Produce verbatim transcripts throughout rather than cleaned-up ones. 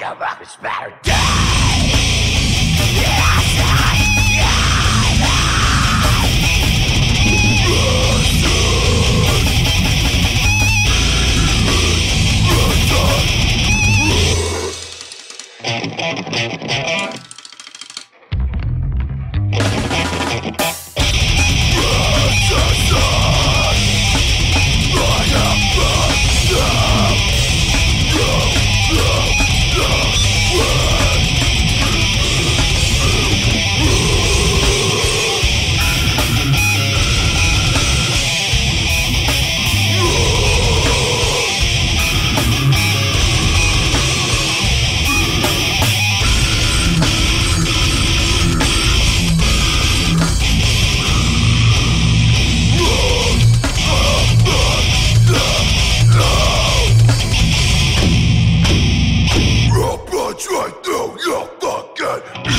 a rocket spattered right through your fucking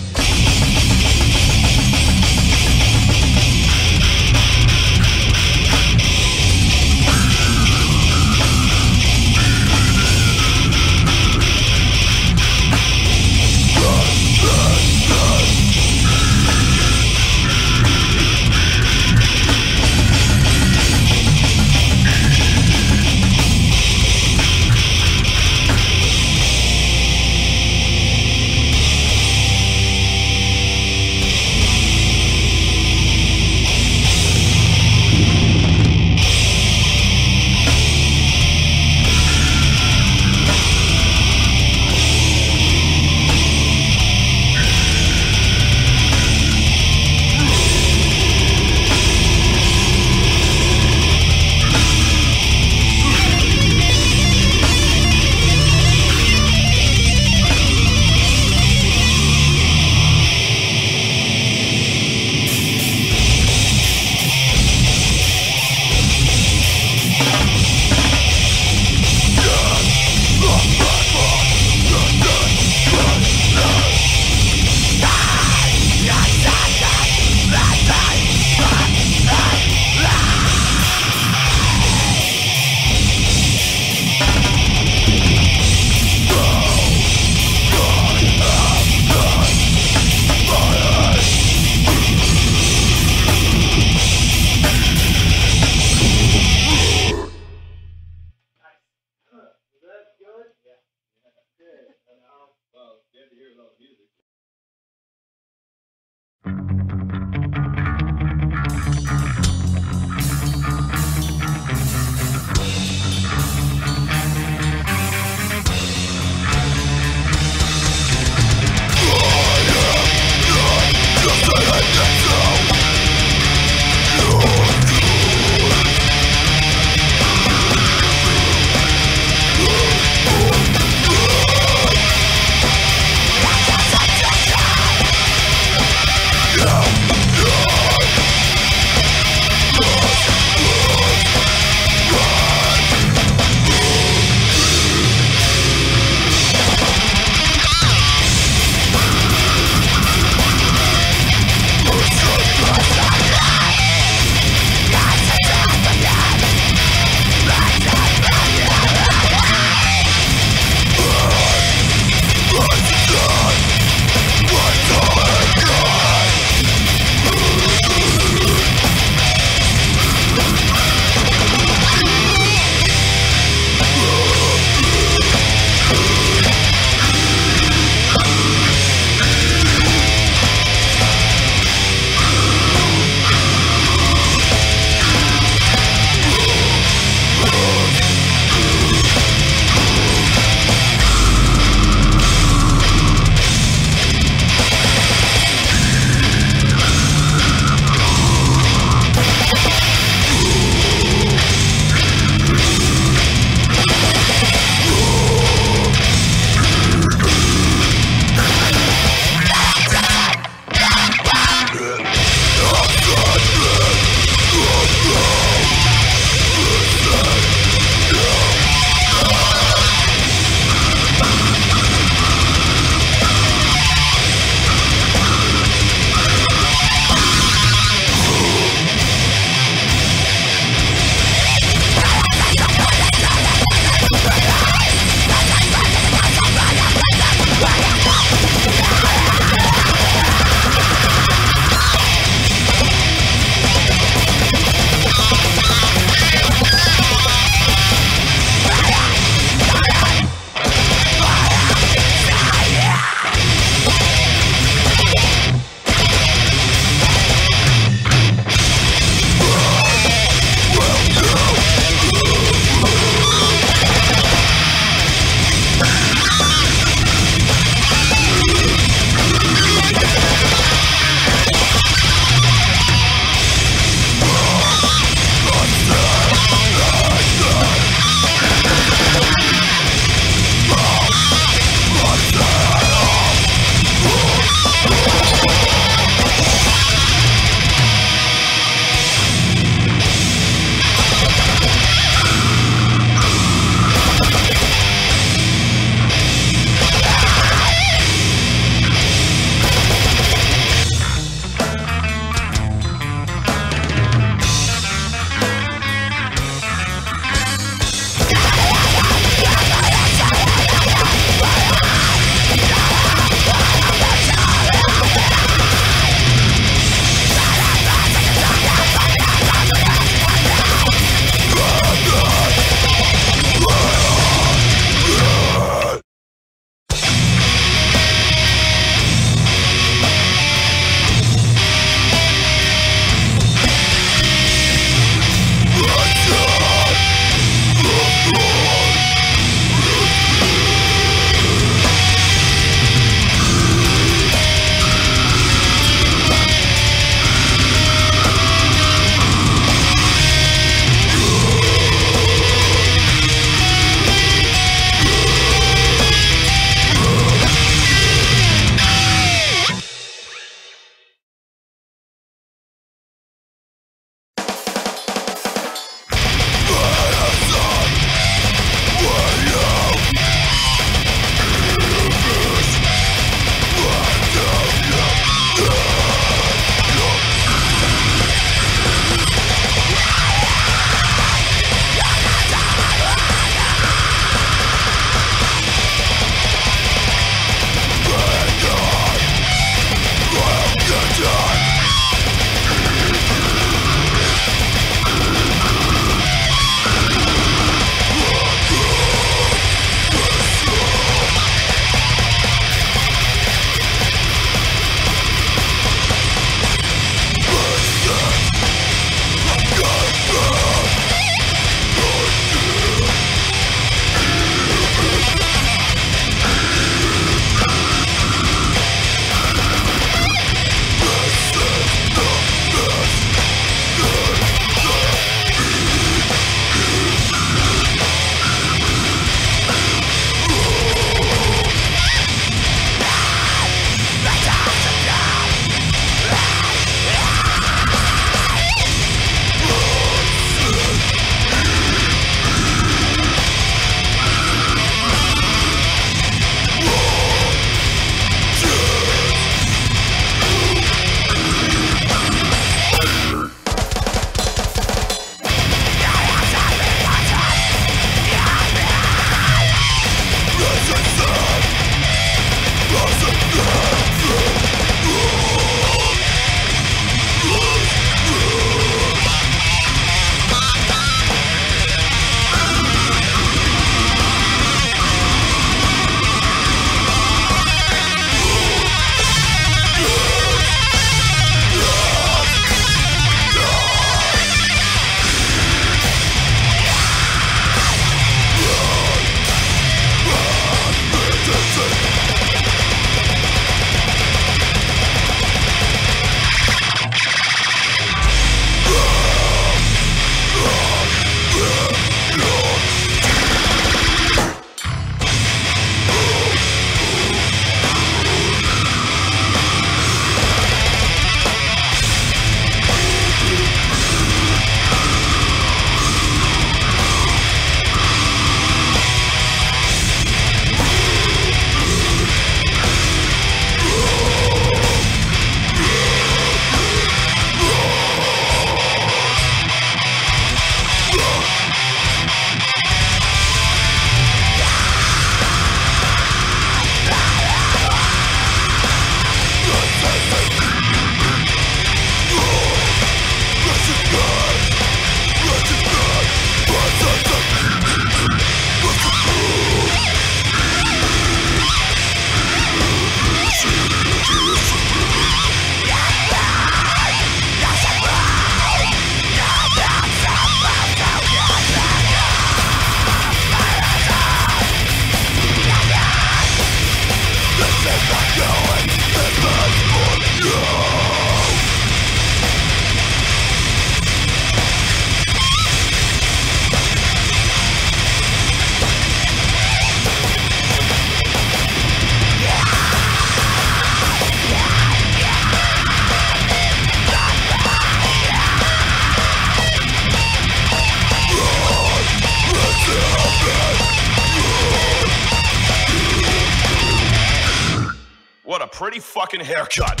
free fucking haircut.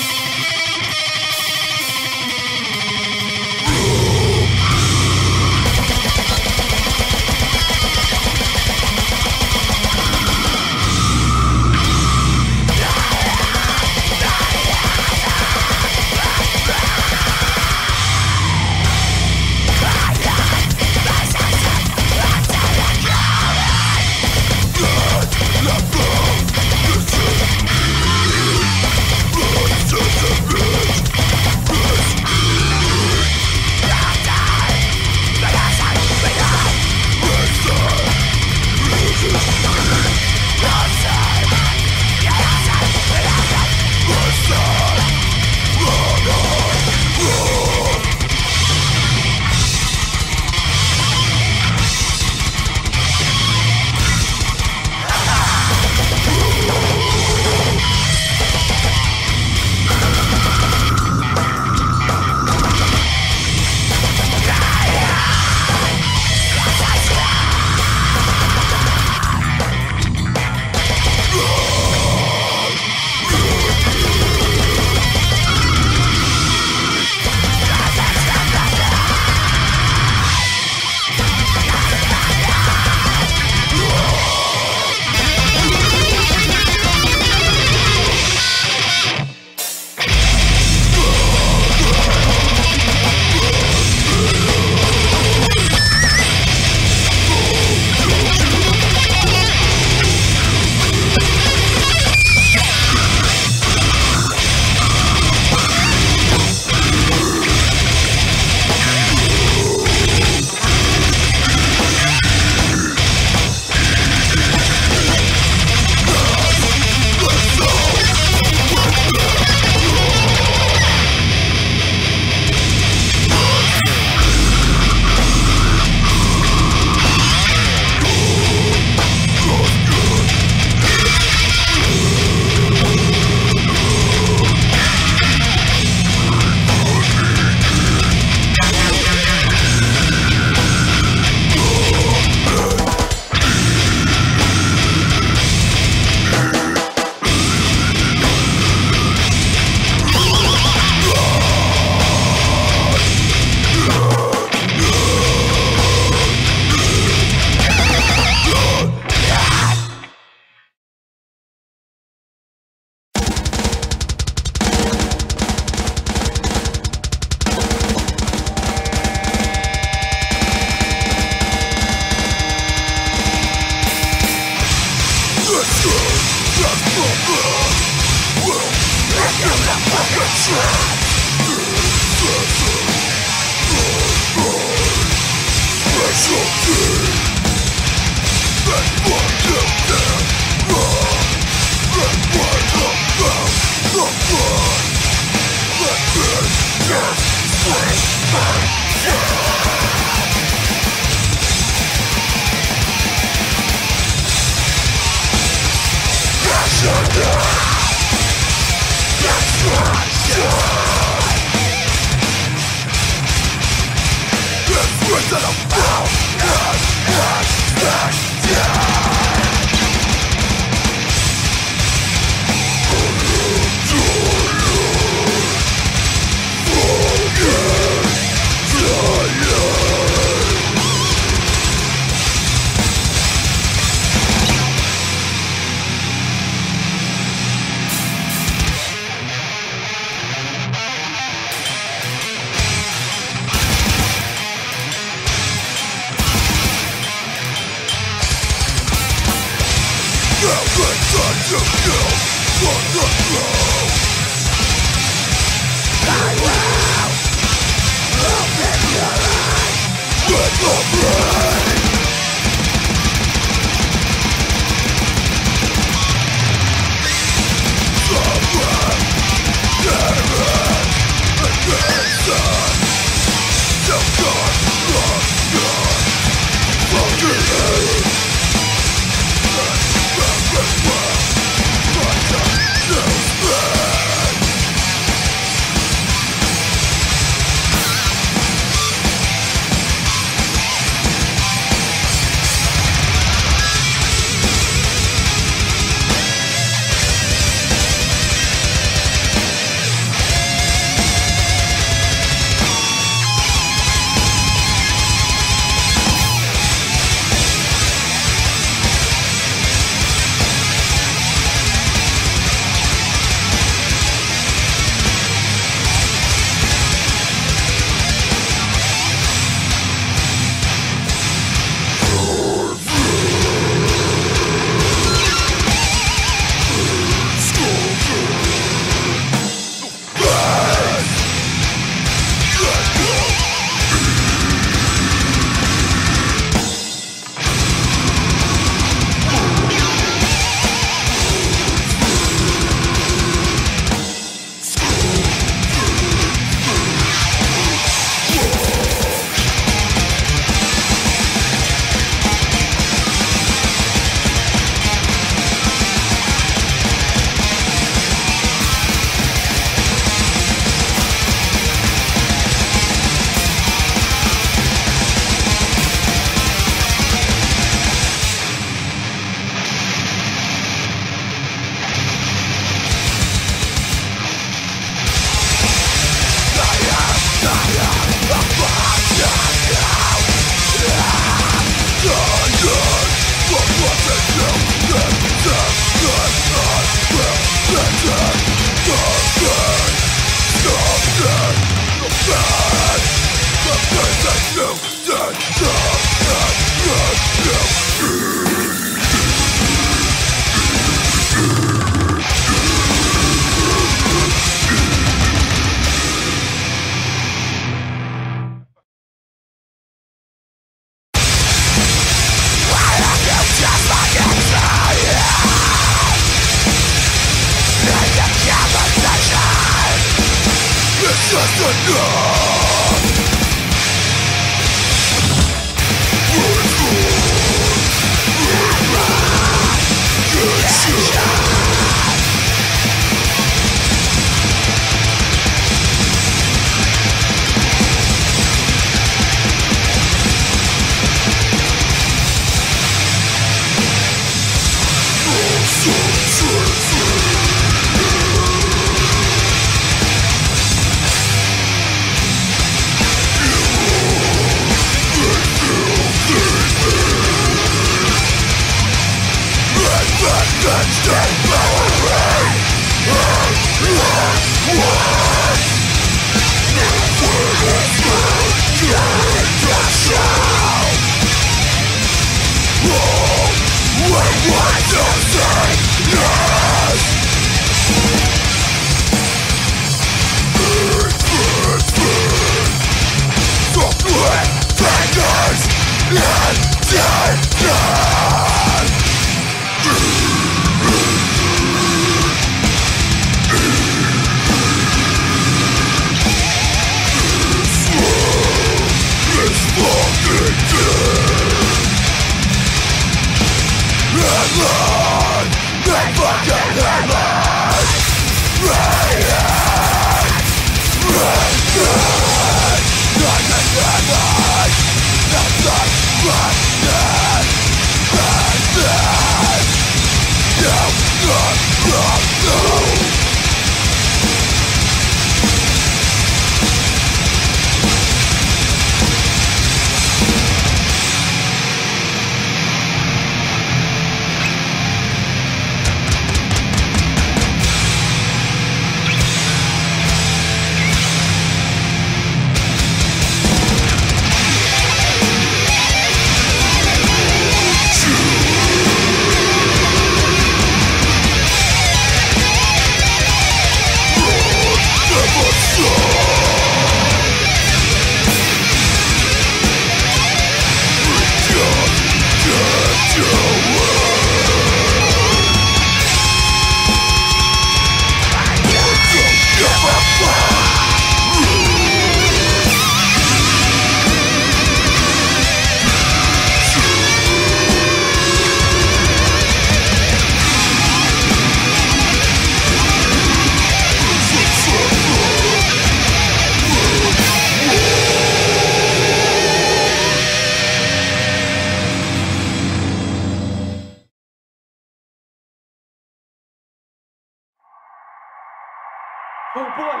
boy.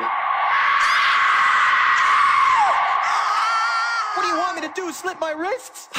What do you want me to do, slit my wrists?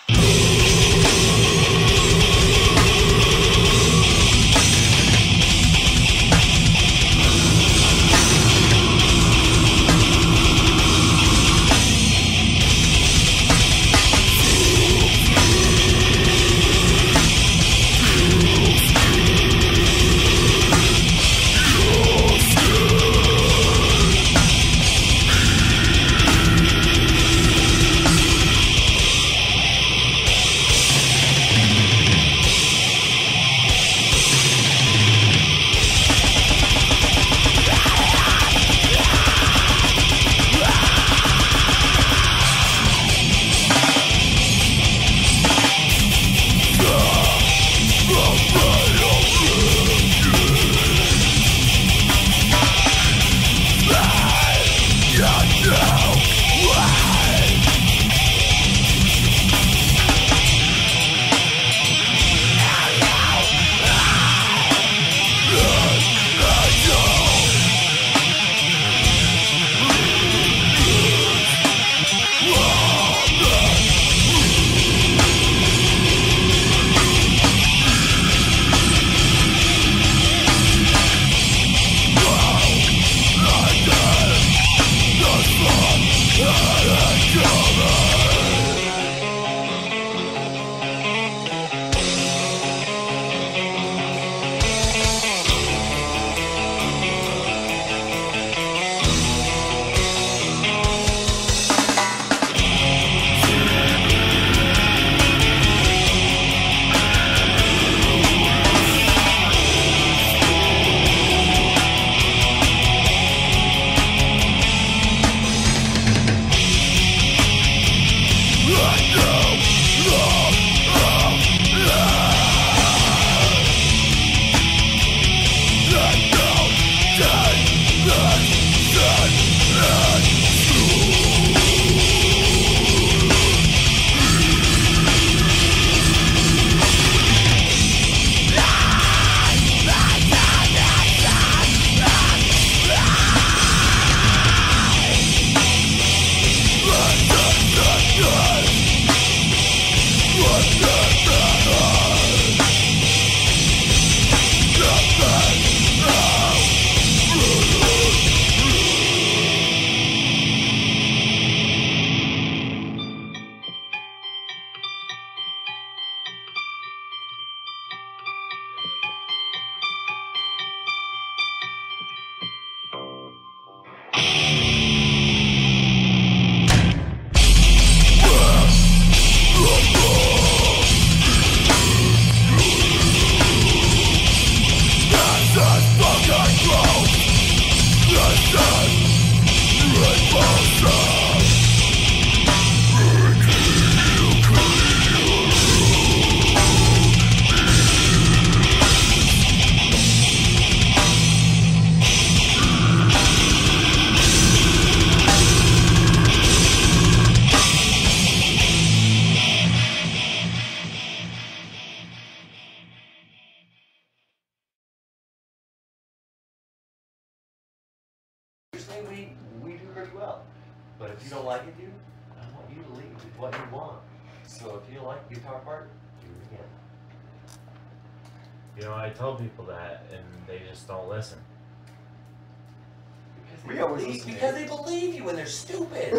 We, we do pretty well. But if you don't like it, dude, I want you to leave with what you want. So if you don't like the guitar part, do it again. You know, I tell people that, and they just don't listen. Because they, We always believe, listen to because you. they believe you when they're stupid.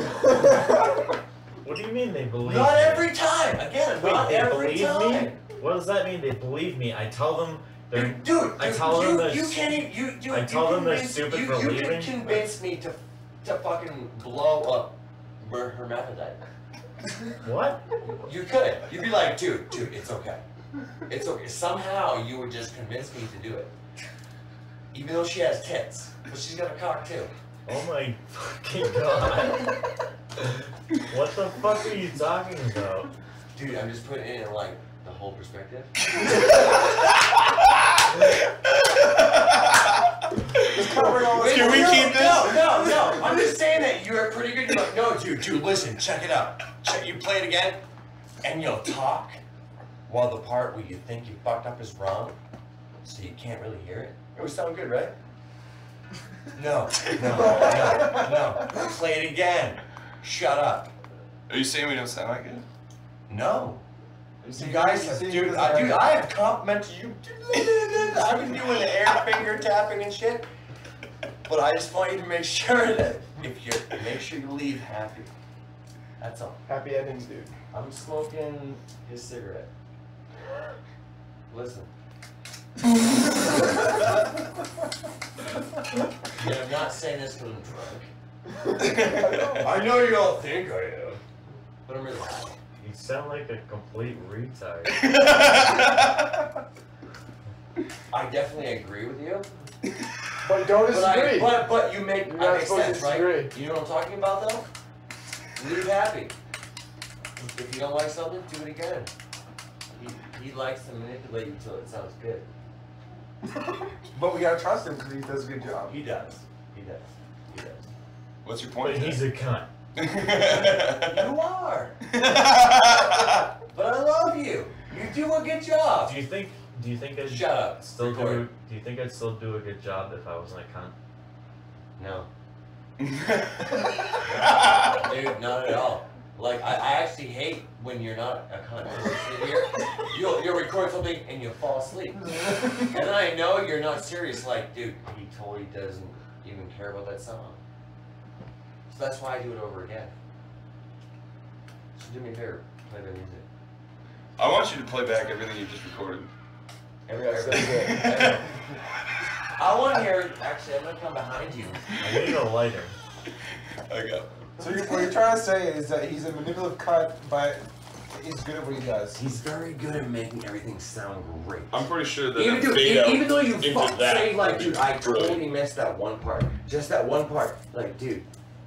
What do you mean they believe Not me? every time. Again, Wait, not they every believe time. me? What does that mean? They believe me. I tell them they're. Dude, dude, I tell you, them they're you s- can't even, you, you, I you tell them they're convince- stupid you, for you leaving. You can convince me to, to fucking blow up her hermaphrodite. What? You could. You'd be like, dude, dude, it's okay. It's okay. Somehow you would just convince me to do it. Even though she has tits. But she's got a cock too. Oh my fucking god. What the fuck are you talking about? Dude, I'm just putting it in like the whole perspective. Wait, Can we no, keep this? No, no, no. I'm just saying that you're pretty good. You're like, no, dude, dude, listen, check it out. Check, you play it again, and you'll talk while the part where you think you fucked up is wrong, so you can't really hear it. It would sound good, right? No, no, no, no. Play it again. Shut up. Are you saying we don't sound like it? No. You see- guys you have, see dude, this I, dude, area? I have complimented you. I've been doing the air finger tapping and shit. But I just want you to make sure that if you make sure you leave happy. That's all. Happy endings, dude. I'm smoking his cigarette. Listen. Yeah, I'm not saying this because I'm drunk. I know you all think I am, but I'm really happy. You sound like a complete retard. I definitely agree with you. But don't But, I, disagree. but, but you make, You're that not makes supposed to sense, right? disagree. You know what I'm talking about, though? Leave happy. If you don't like something, do it again. He, he likes to manipulate you till it sounds good. But we gotta trust him because he does a good job. He does. He does. He does. What's your But point? he's a cunt. You are. But I love you. You do a good job. Do you think? Do you think I'd Shut up. still do? Record. Do you think I'd still do a good job if I wasn't a cunt? No. Dude, not at all. Like, I, I actually hate when you're not a cunt. You sit here, you'll, you'll record something and you'll fall asleep. And then I know you're not serious. Like, dude, he totally doesn't even care about that song. So that's why I do it over again. So do me a favor, play the music. I want you to play back everything you just recorded. Every, every, every, I want to hear, actually, I'm going to come behind you. I need a lighter. Okay. So you're, what you're trying to say is that he's a manipulative cunt, but he's good at what he does. He's very good at making everything sound great. I'm pretty sure that Even, a dude, fade e- out even though you into fuck that say like, would be dude, I brilliant. totally missed that one part. Just that one part. Like, dude.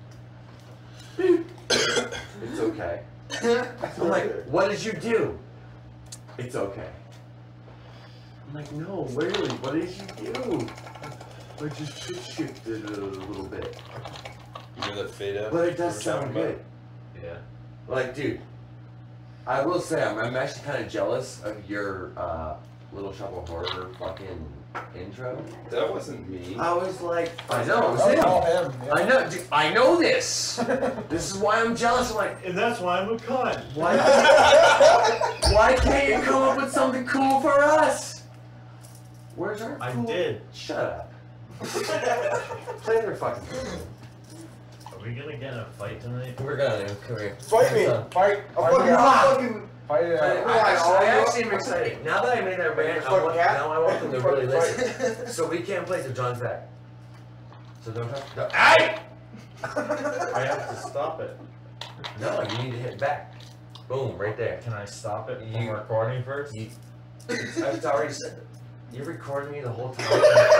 It's okay. I'm like, what did you do? It's okay. I'm like, no, really, what did you do? I just pitch shifted it a little bit. You hear that fade out? But it does we were sound talking good. Yeah. Like, dude, I will say, I'm, I'm actually kind of jealous of your uh, Little Shop of Horror fucking intro. about? That wasn't me. I was like, I know, it was Oh, him. all him. Yeah. I know, dude, I know this. This is why I'm jealous. I'm like, And that's why I'm a cunt. why, why can't you come up with something cool for us? Where's our I cool? did. Shut up. Play their fucking game. Are we gonna get in a fight tonight? We're gonna, come here. Fight me. Son. Fight. Oh, Fight fuck it you, out. fucking- Fight it I, out. I, actually, I actually am excited. Now that I made that rant, I Fuck want, cat. now I want them to really listen. So we can't play till John's back. So don't talk. No. Hey! I have to stop it. No, you need to hit back. Boom, right there. Can I stop it from You- recording first? You, I've already said that. You recorded me the whole time.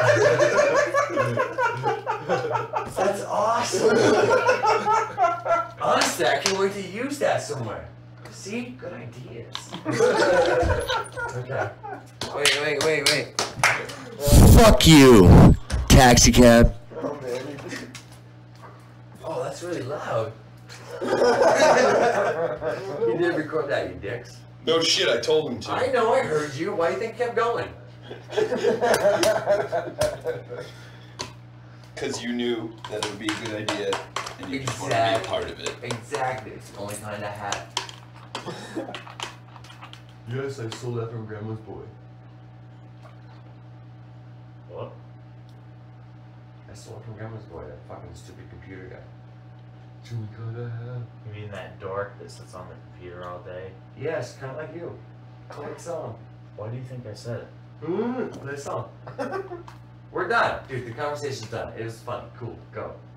That's awesome. Honestly, I can't wait to use that somewhere. See? Good ideas. Okay. Wait, wait, wait, wait. Fuck you, taxi cab. Oh, man. Oh, that's really loud. You did record that, you dicks. No shit, I told him to. I know, I heard you. Why do you think you kept going? Because you knew that it would be a good idea, and you just wanted to be a Exactly. part of it. Exactly. It's the only kind I had. Yes, I stole that from Grandma's boy. What? I stole it from Grandma's boy, that fucking stupid computer guy. Do we gotta have? You mean that dork that sits on the computer all day? Yes, kind of like you. Play a song. Why do you think I said it? Mm, play a song. We're done. Dude, the conversation's done. It was fun. Cool. Go.